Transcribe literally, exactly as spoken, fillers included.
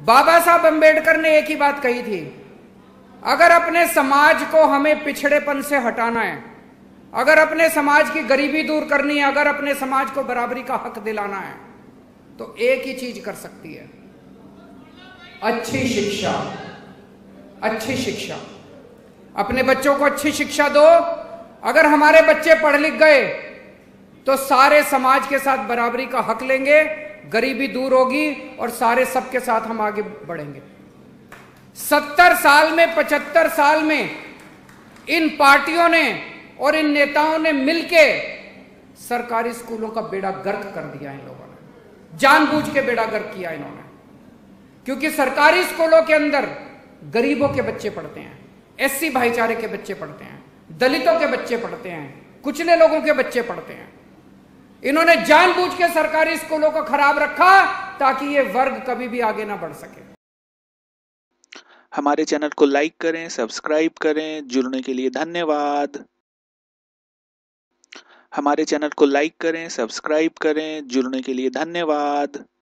बाबा साहब अंबेडकर ने एक ही बात कही थी, अगर अपने समाज को हमें पिछड़ेपन से हटाना है, अगर अपने समाज की गरीबी दूर करनी है, अगर अपने समाज को बराबरी का हक दिलाना है, तो एक ही चीज कर सकती है, अच्छी शिक्षा। अच्छी शिक्षा, अपने बच्चों को अच्छी शिक्षा दो। अगर हमारे बच्चे पढ़ लिख गए तो सारे समाज के साथ बराबरी का हक लेंगे, गरीबी दूर होगी और सारे सबके साथ हम आगे बढ़ेंगे। सत्तर साल में, पचहत्तर साल में इन पार्टियों ने और इन नेताओं ने मिलके सरकारी स्कूलों का बेड़ा गर्क कर दिया। इन लोगों ने जानबूझ के बेड़ा गर्क किया इन्होंने, क्योंकि सरकारी स्कूलों के अंदर गरीबों के बच्चे पढ़ते हैं, एससी भाईचारे के बच्चे पढ़ते हैं, दलितों के बच्चे पढ़ते हैं, कुचले लोगों के बच्चे पढ़ते हैं। इन्होंने जानबूझ के सरकारी स्कूलों को खराब रखा ताकि ये वर्ग कभी भी आगे ना बढ़ सके। हमारे चैनल को लाइक करें, सब्सक्राइब करें। जुड़ने के लिए धन्यवाद। हमारे चैनल को लाइक करें, सब्सक्राइब करें। जुड़ने के लिए धन्यवाद।